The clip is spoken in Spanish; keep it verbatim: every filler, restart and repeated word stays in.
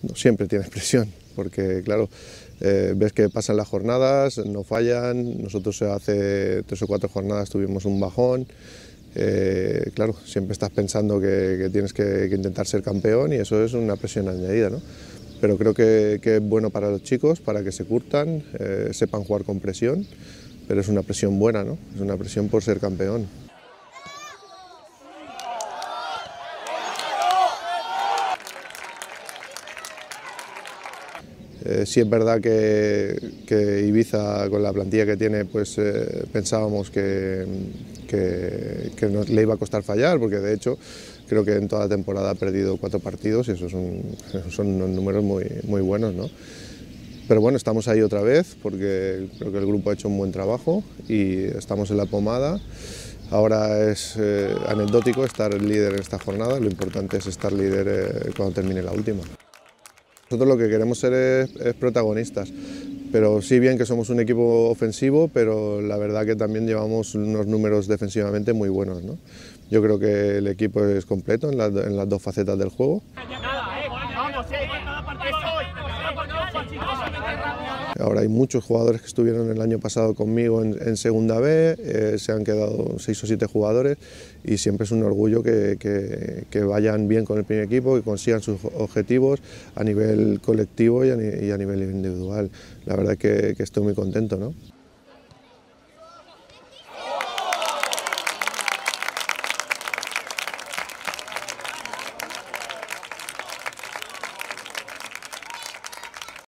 No siempre tienes presión, porque claro, eh, ves que pasan las jornadas, no fallan, nosotros hace tres o cuatro jornadas tuvimos un bajón, eh, claro, siempre estás pensando que, que tienes que, que intentar ser campeón y eso es una presión añadida, ¿no? Pero creo que, que es bueno para los chicos, para que se curtan, eh, sepan jugar con presión, pero es una presión buena, ¿no? Es una presión por ser campeón. Eh, sí es verdad que, que Ibiza, con la plantilla que tiene, pues eh, pensábamos que, que, que nos, le iba a costar fallar, porque de hecho creo que en toda la temporada ha perdido cuatro partidos y esos son, son unos números muy, muy buenos, ¿no? Pero bueno, estamos ahí otra vez porque creo que el grupo ha hecho un buen trabajo y estamos en la pomada. Ahora es eh, anecdótico estar líder en esta jornada, lo importante es estar líder eh, cuando termine la última. Nosotros lo que queremos ser es, es protagonistas, pero sí bien que somos un equipo ofensivo, pero la verdad que también llevamos unos números defensivamente muy buenos, ¿no? Yo creo que el equipo es completo en, la, en las dos facetas del juego. Ahora hay muchos jugadores que estuvieron el año pasado conmigo en, en Segunda B, eh, se han quedado seis o siete jugadores y siempre es un orgullo que, que, que vayan bien con el primer equipo, que consigan sus objetivos a nivel colectivo y a, y a nivel individual. La verdad es que, que estoy muy contento, ¿no?